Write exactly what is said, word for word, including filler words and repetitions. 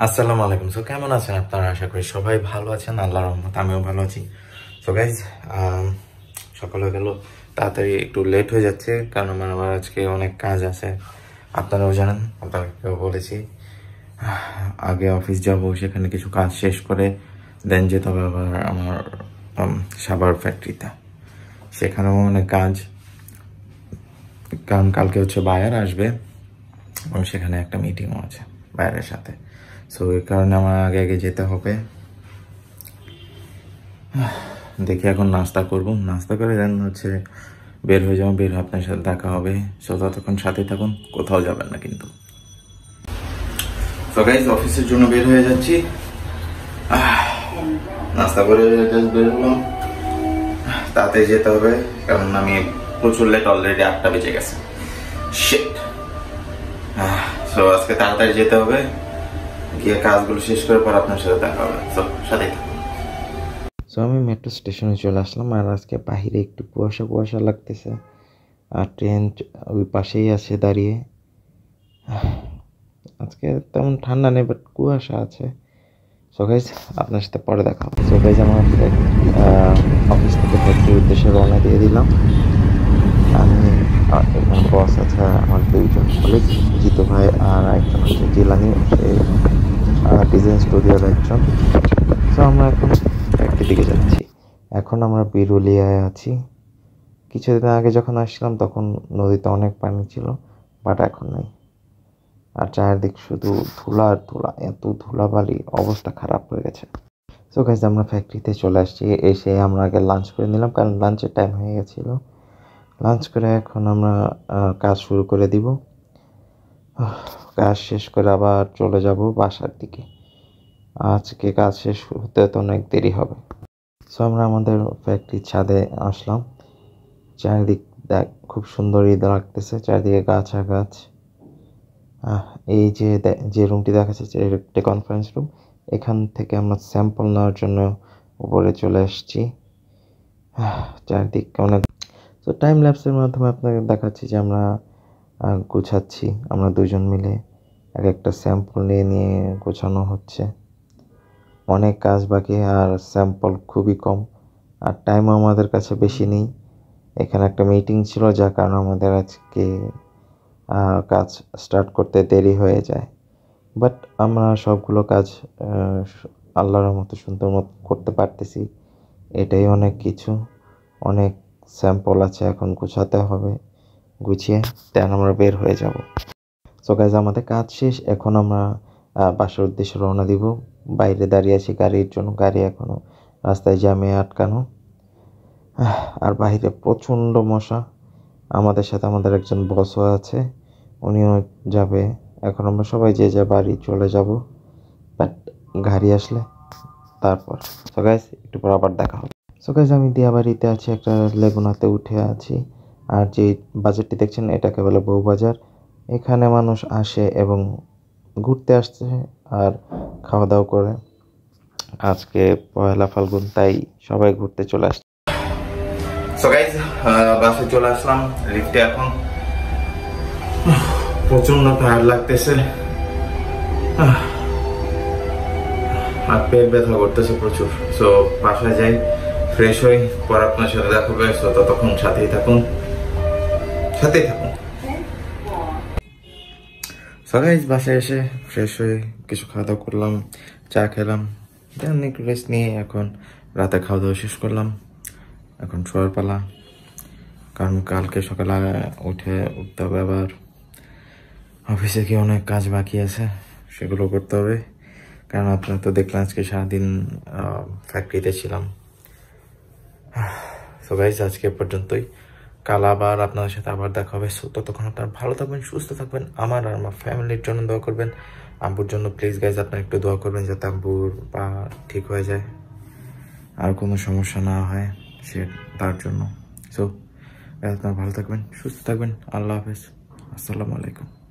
আসসালামু আলাইকুম। সো কেমন আছেন আপনারা? আশা করি সবাই ভালো আছেন, আল্লাহর রহমত আমিও ভালো আছি। সো গাইজ, সকাল হয়ে গেল, তাড়াতাড়ি একটু লেট হয়ে যাচ্ছে কারণ আমার আমার আজকে অনেক কাজ আছে। আপনারাও জানেন, আপনাকেও বলেছি আগে অফিস যাব, সেখানে কিছু কাজ শেষ করে দেন যেতে হবে আবার আমার সাবার ফ্যাক্টরিতে। সেখানেও অনেক কাজ, কারণ কালকে হচ্ছে বায়ার আসবে এবং সেখানে একটা মিটিংও আছে বায়ারের সাথে। সো এই কারণে আমার আগে আগে যেতে হবে। দেখি এখন নাস্তা করব, নাস্তা করে দেন হচ্ছে বের হয়ে যাবো, বের আপনার সাথে দেখা হবে। সো ততক্ষণ সাথে থাকুন, কোথাও যাবেন না কিন্তু। সো গাইজ, অফিসের জন্য বের হয়ে যাচ্ছি, নাস্তা করে বের হলাম। তাড়াতাড়ি যেতে হবে কারণ আমি প্রচুর লেট, অলরেডি আটটা বেজে গেছে। শিট। সো আজকে তাড়াতাড়ি যেতে হবে, গিয়ে কাজগুলো শেষ করে পর আপনার সাথে দেখা হবে। সো সাথেই থাকুন। সো আমি মেট্রো স্টেশনে চলে আসলাম, আর আজকে বাহিরে একটু কুয়াশা কুয়াশা লাগতেছে, আর ট্রেন ওই পাশেই আছে দাঁড়িয়ে। আজকে তেমন ঠান্ডা নেই, বাট কুয়াশা আছে। সো গাইজ, আপনার সাথে পরে দেখা হবে। সো গাইজ, আমার অফিস থেকে ফ্যাক্টরির উদ্দেশ্যে রওনা দিয়ে দিলাম। আমি এখানে বস আছে, আমার দুইজন কলিগ, জিতু ভাই আর একজন হচ্ছে জিলানি, সে ডিজাইন স্টুডিওর একজন। সো আমরা এখন ফ্যাক্টরির দিকে যাচ্ছি। এখন আমরা বিরুলিয়ায় আছি। কিছুদিন আগে যখন আসছিলাম তখন নদীতে অনেক পানি ছিল, বাট এখন নেই। আর চারিদিক শুধু ধুলা আর ধুলা, এত ধুলাবালি, অবস্থা খারাপ হয়ে গেছে। সো গাইজ, আমরা ফ্যাক্টরিতে চলে আসছি। এসে আমরা আগে লাঞ্চ করে নিলাম কারণ লাঞ্চের টাইম হয়ে গেছিলো। লাঞ্চ করে এখন আমরা কাজ শুরু করে দিব। কাজ শেষ করে আবার চলে যাব বাসার দিকে। আজকে কাজ শেষ হতে তো অনেক দেরি হবে। সো আমরা আমাদের ফ্যাক্টরির ছাদে আসলাম। চারিদিক দেখ, খুব সুন্দর ঈদ লাগতেছে, চারিদিকে গাছ আর গাছ। এই যে যে রুমটি দেখা যাচ্ছে, একটা কনফারেন্স রুম। এখান থেকে আমরা স্যাম্পল নেওয়ার জন্য উপরে চলে এসেছি। চারিদিক অনেক। তো টাইম ল্যাপসের মাধ্যমে আপনাকে দেখাচ্ছি যে আমরা গোছাচ্ছি, আমরা দুজন মিলে এক একটা স্যাম্পল নিয়ে নিয়ে গোছানো হচ্ছে। অনেক কাজ বাকি, আর স্যাম্পল খুবই কম, আর টাইমও আমাদের কাছে বেশি নেই। এখানে একটা মিটিং ছিল, যার কারণে আমাদের আজকে কাজ স্টার্ট করতে দেরি হয়ে যায়। বাট আমরা সবগুলো কাজ আল্লাহর মতো সুন্দর মতো করতে পারতেছি, এটাই অনেক কিছু। অনেক স্যাম্পল আছে, এখন গুছাতে হবে, গুছিয়ে দেন আমরা বের হয়ে যাব। সো গাইজ, আমাদের কাজ শেষ, এখন আমরা বাসার উদ্দেশ্যে রওনা দিব। বাইরে দাঁড়িয়ে আছি গাড়ির জন্য, গাড়ি এখনো রাস্তায় জ্যামে আটকানো, আর বাইরে প্রচণ্ড মশা। আমাদের সাথে আমাদের একজন বসও আছে, উনিও যাবে। এখন আমরা সবাই যে যা বাড়ি চলে যাব, বাট গাড়ি আসলে তারপর। সো গাইজ, একটু পর আবার দেখা হবে। সো গাইজ, আমি দিয়াবাড়িতে আছি, একটা লেগুনাতে উঠে আছি। আর যে বাজারটি দেখছেন, এটাকে বলে বউবাজার। এখানে মানুষ আসে এবং ঘুরতে আসছে আর খাওয়া দাওয়া করে। আজকে পয়লা ফাল্গুন, তাই সবাই ঘুরতে চলে আসছে। সো গাইজ, বাসে চলে আসলাম, লিফটে এখন প্রচন্ড টায়ার্ড লাগতেছে, আর পেট ব্যথা করতেছে প্রচুর। সো বাসায় যাই, ফ্রেশ হই, পর আপনার সাথে দেখা হবে। সো ততক্ষণ সাথেই থাকুন, সাথেই থাকুন। সো গাইজ, বাসায় এসে ফ্রেশ হয়ে কিছু খাওয়া দাওয়া করলাম, চা খেলাম, দেন একটু রেস্ট নিয়ে এখন রাতে খাওয়া দাওয়া শেষ করলাম। এখন শোয়ার পালা, কারণ কালকে সকালে উঠে উঠতে হবে, আবার অফিসে কি অনেক কাজ বাকি আছে, সেগুলো করতে হবে। কারণ আপনারা তো দেখলেন আজকে সারাদিন ফ্যাক্টরিতে ছিলাম। সো গাইজ, আজকে পর্যন্তই, কাল আবার আপনাদের সাথে আবার দেখা হবে। সো ততক্ষণ আপনারা ভালো থাকবেন, সুস্থ থাকবেন, আমার আর আমার ফ্যামিলির জন্য দোয়া করবেন। আব্বুর জন্য প্লিজ গাইজ আপনারা একটু দোয়া করবেন, যাতে আব্বুর পা ঠিক হয়ে যায়, আর কোনো সমস্যা না হয় সে তার জন্য। সো আপনারা ভালো থাকবেন, সুস্থ থাকবেন, আল্লাহ হাফেজ, আসসালামু আলাইকুম।